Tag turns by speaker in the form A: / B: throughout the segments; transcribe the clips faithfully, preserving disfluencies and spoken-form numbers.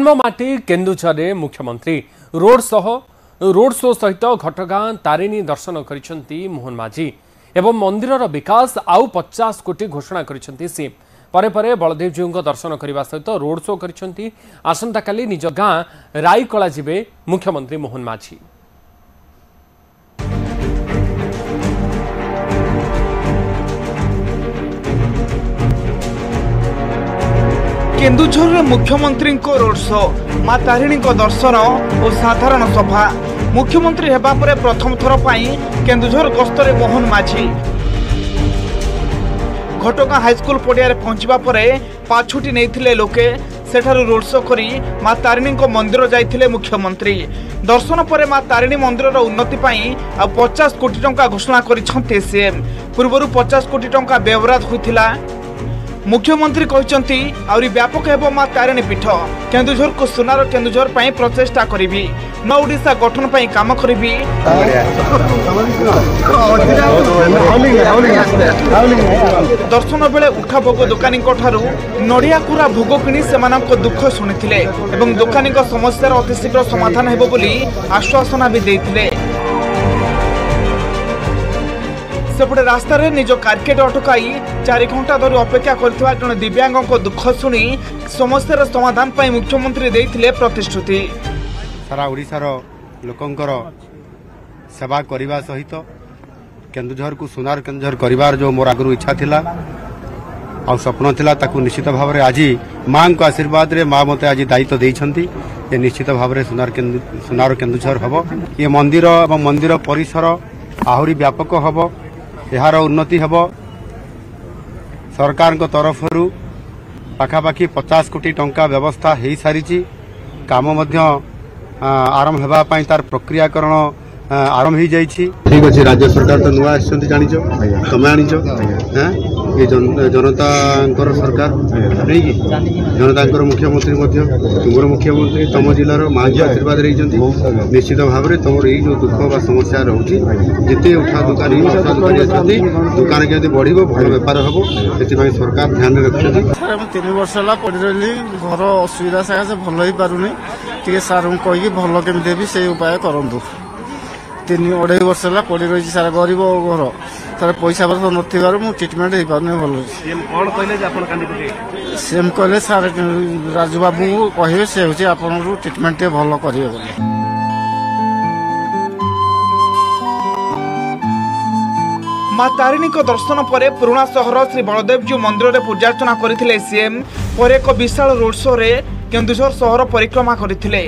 A: जन्ममाटी केन्दुझर मुख्यमंत्री रोड सह road show सहित घटगां तारिणी दर्शन करिसेंती मोहन माझी एवं मंदिरर विकास आउ पचास कोटी घोषणा करिसेंती सीएम। परे परे बलदेव जीव दर्शन करने सहित रोड शो करिसेंती। आसंता काली निज गां राईकला जिबे मुख्यमंत्री मोहन माझी।
B: केन्दुझर मुख्यमंत्री रोड शो मां तारिणी दर्शन और साधारण सभा। मुख्यमंत्री हेबा परे प्रथम थर पाई केन्दुझर गस्तरे मोहन माझी घटगां हाईस्कल पड़िया पहुंचवा परे पाछुटी नहीं लोके सेठारु रोड शो करी मां तारिणी मंदिर जाइथिले मुख्यमंत्री। दर्शन पर मां तारिणी मंदिर उन्नति पाई आ पचास कोटी टंका घोषणा करिसेंते सीएम। पूर्वरु पचास कोटी टंका व्यवहार होइथिला। मुख्यमंत्री कहते आउरी व्यापक हेबो मां तारिणी पीठ। केन्दुझर को सुनार केन्दुझर पाई प्रचेष्टा करिबी। न ओडिशा गठन पाई काम करिबी। दर्शन बेले उठा भोग दुकानी ठारू नड़िया कुरा भोग किणी सेमानक दुख शुणिथिले एवं दुकानी समस्यार अतिशीघ्र समाधान हेबो बोली आश्वासना भी देइथिले। सेपटे रास्तार निज कारकेट अटकाई चार घंटा धरी अपेक्षा करथिबा जने दिव्यांग दुख शुणी समस्यार समाधान पाई मुख्यमंत्री देइथिले प्रतिश्रुति।
C: सारा ओडिशार लोकंकर सेवा करने सहित केन्दुझर को सुनार केन्दुझर करिवार जो मोर आगु इच्छा थिला आ स्वप्न थिला ताकू निश्चित भाव में आज माँ को आशीर्वाद रे माँ मते आज दायित्व देइछंती। ये निश्चित भाव में सुनार केन्दु सुनार केन्दुझर हबो। ये मंदिर एवं मंदिर परिसर आहुरी व्यापक हबो। यार उन्नति हबो। सरकार को तरफ पाखापाखि पचास कोटी टंका व्यवस्था हो सारी काम आरंभ होगा तार प्रक्रियाकरण आरंभ हो जाइए। ठीक अच्छे राज्य सरकार तो नुआ जानी तुम आनीच ये जनता सरकार नहीं कि जनता मुख्यमंत्री तुम मुख्यमंत्री तुम जिलार माँ जी आशीर्वाद रही निश्चित भाव में तुम ये जो दुख बा समस्या रोचे जिते उठा दुकानी दुकान केमती बढ़ भल बेपार हम से सरकार ध्यान रखुच्च।
D: तीन वर्ष है पड़ रही घर असुविधा सकाशे भल हो पारूनी टे सार को कहीकि भल केमी से उपाय करूँ। तीन अढ़ाई वर्ष है पड़ रही सारा गरीब घर सारे पैसा पत्र न ट्रिटमेंट हो पारे भल। सीएम कहले सार राजू बाबू को कहे से हूँ आपन ट्रिटमेंट भल करेंगे बोले।
B: मां तारिणी को दर्शन पर पुराणा सहर श्री बलदेवजी मंदिर में पूजार्चना करथिले सीएम। पर एक विशाल रोड शो रे केन्दुझर सहर परिक्रमा करथिले।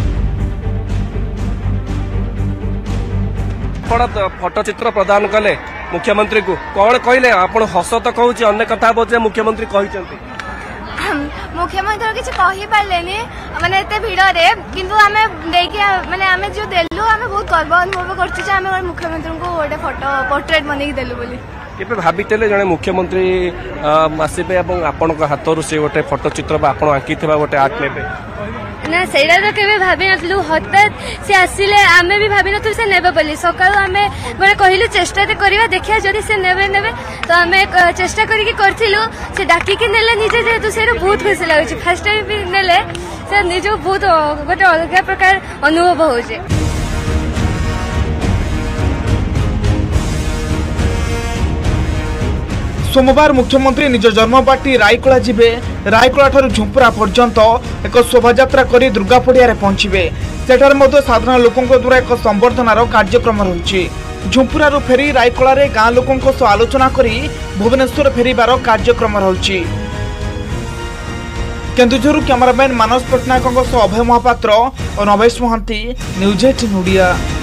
E: फोटोचित्र प्रदान कले मुख्यमंत्री को कौन कहले आप हस तो कहूँ अनेक कथा बोझे मुख्यमंत्री कहते
F: मुख्यमंत्री किसी कही पारे माने एते भिड़ रे किंतु आमे देखि माने आमे जो देलु आमे बहुत गर्व अनुभव करछि जे आमे मुख्यमंत्री को गोटे फोटो पोर्ट्रेट बनै देलु बोली।
E: केबे भाबितेले जने मुख्यमंत्री आसीबे एवं आपन हाथरु से गोटे फोटोचित्र बा आपन आंकी थिबा गोटे आर्ट नेबे
F: ना सेटा तो केबे भाबी नथलु हठात से आसिले आमे भी भाबी नथलु से नेबे बोली। सकाळु आमे माने कहिलु चेष्टा ते करबा देखिया जदी से नेबे नेबे तो आमे चेष्टा करिकि करथिलु से डाकी के नेले निजे जेतु से बहुत खुशी लागुछि। फर्स्ट टाइम भी नेले से निजो बहुत गोटे अलग प्रकार अनुभव होउछि।
B: सोमवार मुख्यमंत्री निज जन्मपाटी राईकला जिबे। राईकला ठारू झुंपुरा पर्यंत एक शोभायात्रा करी दुर्गा पड़िया पहुंचे। सेठार मध्य साधारण लोकों द्वारा एक संबर्धनार कार्यक्रम रही। झुंपुरारू फेरी राईकला रे गाँ लोकों सह आलोचना करी भुवनेश्वर फेरिबार कार्यक्रम रही। केन्दुझर कैमरामैन मानस पट्टनायक अभय महापात्र और नवेश महांती, न्यूज एटीन ओडिया।